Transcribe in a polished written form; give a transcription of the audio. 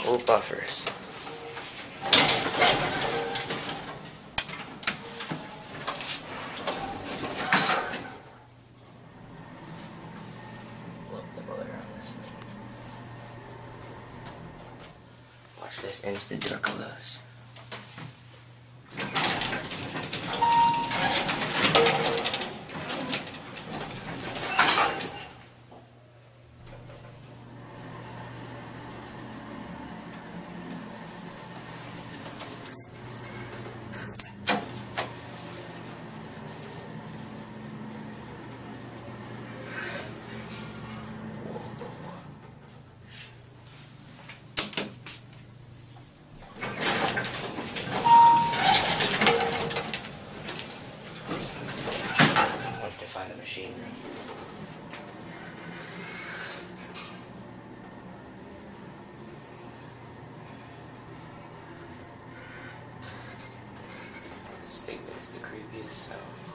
full buffers. Love the motor on this thing. Watch this instant door close. Find the machine room. This thing makes the creepiest sound.